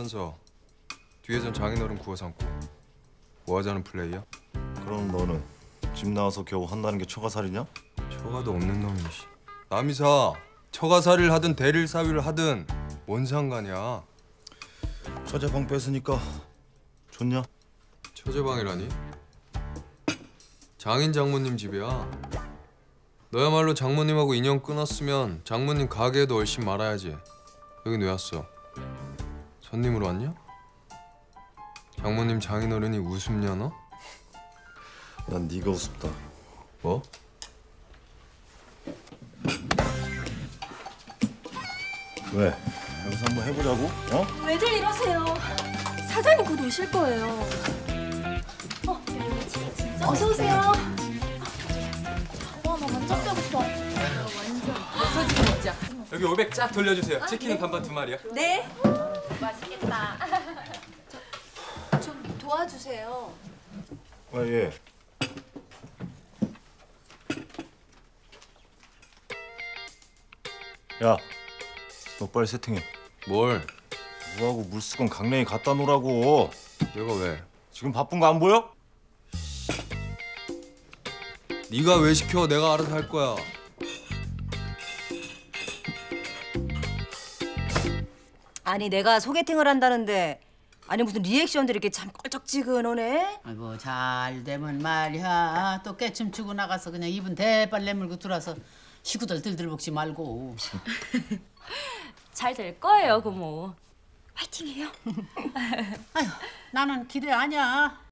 면서 뒤에선 장인어른 구워 삼고 뭐 하자는 플레이야? 그럼 너는 집 나와서 겨우 한다는 게 처가살이냐? 처가도 없는 놈이 씨. 남이 사 처가살이를 하든 대릴 사위를 하든 뭔 상관이야? 처제방 뺏으니까 좋냐? 처제방이라니? 장인 장모님 집이야. 너야말로 장모님하고 인연 끊었으면 장모님 가게에도 얼씬 말아야지. 여긴 왜 왔어? 손님으로 왔냐? 장모님 장인어른이 우습냐 너? 난 네가 우습다. 뭐? 왜? 여기서 한번 해보자고? 어? 왜들 이러세요? 사장님 곧 오실 거예요. 어서 오세요. 와, 나 완전 배고파. 터지게 먹자. 여기 500 쫙 돌려주세요. 치킨은 반반 2마리요. 네. 맛있겠다. 좀 도와주세요. 왜 얘? 야, 너 빨리 세팅해. 뭘? 뭐하고 물수건 강냉이 갖다 놓으라고. 내가 왜? 지금 바쁜 거 안 보여? 네가 왜 시켜? 내가 알아서 할 거야. 아니 내가 소개팅을 한다는데 아니 무슨 리액션들이 이렇게 참 껄쩍지근하네. 아이고 잘 되면 말이야. 또 깨춤추고 나가서 그냥 입은 대빨 내물고 들어와서 식구들 들들 먹지 말고. 잘 될 거예요, 고모. 화이팅해요. 아휴 나는 기대 아니야.